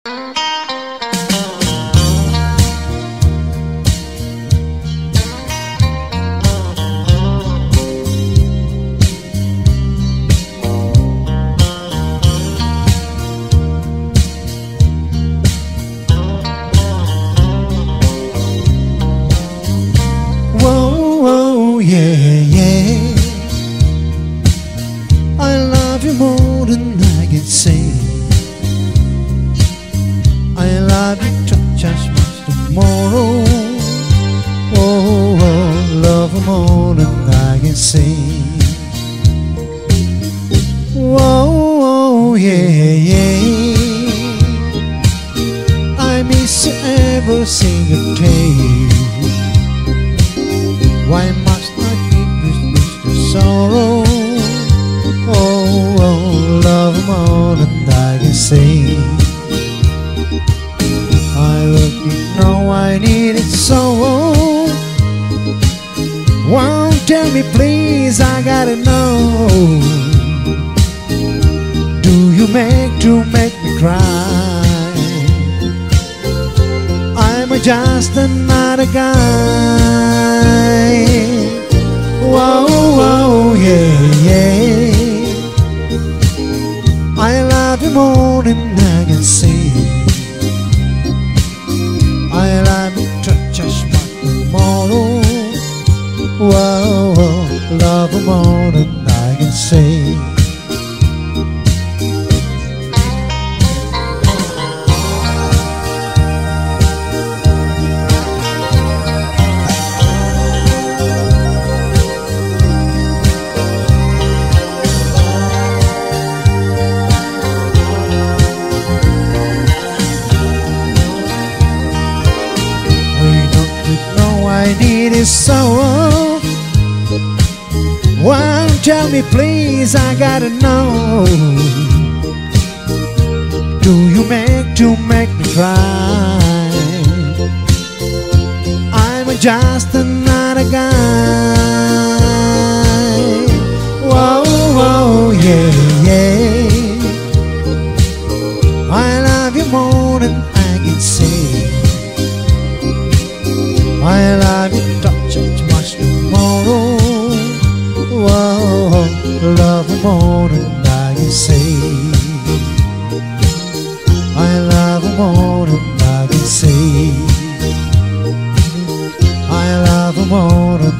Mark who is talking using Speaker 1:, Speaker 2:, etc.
Speaker 1: Yeah, yeah. I love you more than I can say. I love you just much tomorrow. Oh, love you more than I can say. Oh, yeah, yeah. I miss you every single day. Why must I keep this sorrow? Oh, love more than I can say. I will know I need it so. Won't tell me please, I gotta know. Do you make me cry? I'm just another guy. Whoa, whoa, yeah, yeah. I love you more than I can say. I love you just like tomorrow. Whoa, love you more than I can say. I need is so. Won't tell me please, I gotta know. Do you make me cry? I'm just another guy. Whoa, whoa, yeah, yeah. I love you more than I can say. I love you just much tomorrow. Whoa, love you more than I can say. I love you more than I can say. I love you more than